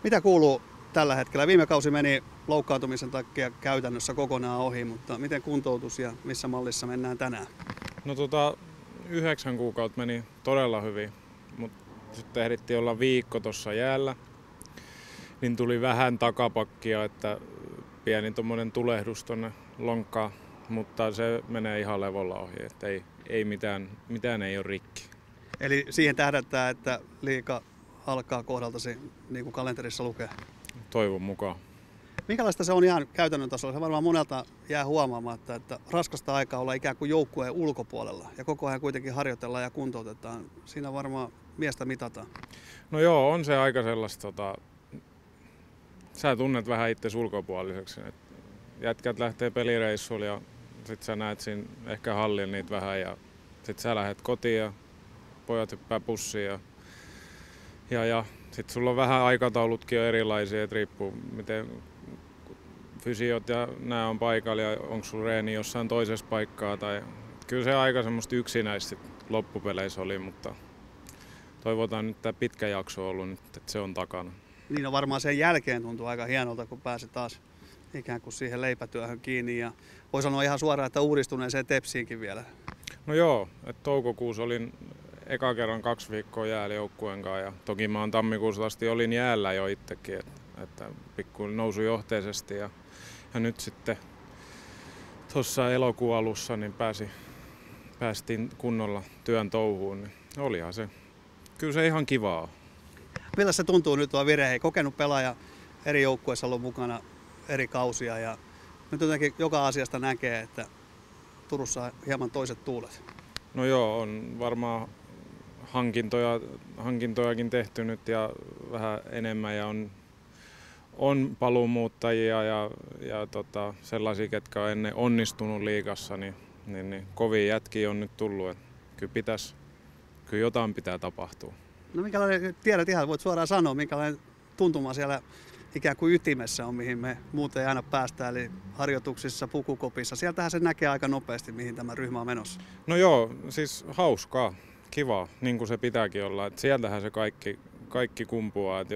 Mitä kuuluu tällä hetkellä? Viime kausi meni loukkaantumisen takia käytännössä kokonaan ohi, mutta miten kuntoutus ja missä mallissa mennään tänään? No 9 kuukautta meni todella hyvin, mutta sitten ehdittiin olla viikko tuossa jäällä, niin tuli vähän takapakkia, että pieni tommonen tulehdus tonne lonkkaan, mutta se menee ihan levolla ohi, että ei mitään ei ole rikki. Eli siihen tähdätään, että liiga alkaa kohdaltasi niin kuin kalenterissa lukee. Toivon mukaan. Minkälaista se on ihan käytännön tasolla? Se varmaan monelta jää huomaamatta, että raskasta aikaa olla ikään kuin joukkueen ulkopuolella ja koko ajan kuitenkin harjoitellaan ja kuntoutetaan. Siinä varmaan miestä mitataan. No joo, on se aika sellaista, sä tunnet vähän itse ulkopuoliseksi. Jätkät lähtee pelireissuille ja sit sä näet siinä ehkä hallilla niitä vähän ja sit sä lähdet kotiin ja pojat hyppää pussiin ja sit sulla on vähän aikataulutkin on erilaisia, että riippuu miten fysiot ja nämä on paikalla ja onko sulla reeni jossain toisessa paikkaa tai kyllä se aika semmoista yksinäistä loppupeleissä oli, mutta toivotaan nyt tämä pitkä jakso on ollut nyt, että se on takana. Niin on varmaan sen jälkeen tuntuu aika hienolta, kun pääsi taas ikään kuin siihen leipätyöhön kiinni ja voi sanoa ihan suoraan, että uudistuneeseen Tepsiinkin vielä. No joo, että toukokuussa olin eka kerran 2 viikkoa jäällä joukkueen kanssa ja toki mä oon tammikuusta asti olin jäällä jo itsekin, että pikku nousujohteisesti ja nyt sitten tuossa elokuun alussa niin päästiin kunnolla työn touhuun, niin olihan se. Kyllä se ihan kivaa. Millä se tuntuu nyt tuo Vire? Hei, kokenut pelaaja eri joukkueissa ollut mukana eri kausia ja nyt jotenkin joka asiasta näkee, että Turussa on hieman toiset tuulet. No joo, on varmaan hankintojakin tehty nyt ja vähän enemmän ja on paluumuuttajia ja sellaisia, ketkä on ennen onnistunut liigassa, niin kovia jätkiä on nyt tullut. Että kyllä jotain pitää tapahtua. No minkälainen, tiedät ihan, voit suoraan sanoa, minkälainen tuntuma siellä ikään kuin ytimessä on, mihin me muuten ei aina päästä, eli harjoituksissa, pukukopissa. Sieltähän se näkee aika nopeasti, mihin tämä ryhmä on menossa. No joo, siis hauskaa, kivaa, niin kuin se pitääkin olla. Et sieltähän se kaikki kumpuaa, että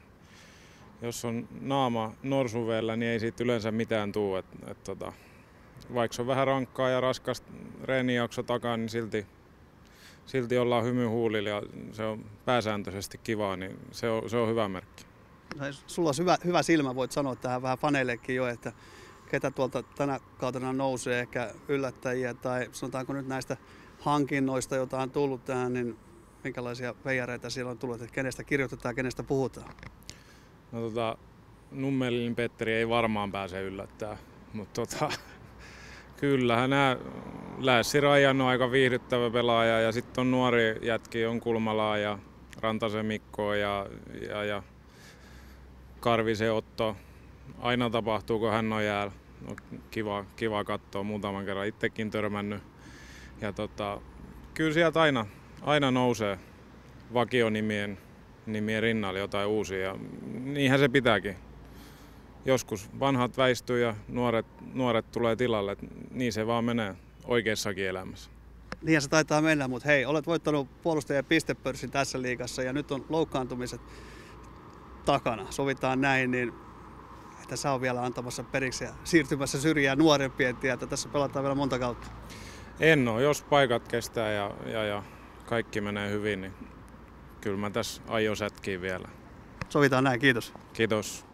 jos on naama norsuveellä, niin ei siitä yleensä mitään tule. Vaikka se on vähän rankkaa ja raskas reenijakso takaa, niin silti ollaan hymyhuulilla ja se on pääsääntöisesti kivaa, niin se on hyvä merkki. No, sulla on hyvä silmä, voit sanoa tähän vähän faneillekin jo, että ketä tuolta tänä kautena nousee, ehkä yllättäjiä tai sanotaanko nyt näistä hankinnoista, joita on tullut tähän, niin minkälaisia veijareita siellä on tullut, että kenestä kirjoitetaan, kenestä puhutaan? No Nummelin Petteri ei varmaan pääse yllättää, mutta kyllähän nämä Lässi Rajan on aika viihdyttävä pelaaja ja sitten on nuori jätki, on Kulmalaa ja Rantasen Mikko ja Karvisen Otto. Aina tapahtuu, kun hän on jäällä. No, kiva katsoa, muutaman kerran itsekin törmännyt. Ja kyllä sieltä aina nousee vakionimien rinnalle jotain uusia ja niinhän se pitääkin. Joskus vanhat väistyy ja nuoret tulee tilalle, niin se vaan menee oikeassakin elämässä. Niin se taitaa mennä, mutta hei, olet voittanut puolustajien pistepörssin tässä liigassa ja nyt on loukkaantumiset takana. Sovitaan näin, niin että sä on vielä antamassa periksi ja siirtymässä syrjään nuorempien tietä. Tässä pelataan vielä monta kautta. En ole, jos paikat kestää ja kaikki menee hyvin, niin kyllä mä tässä aion sätkiä vielä. Sovitaan näin, kiitos. Kiitos.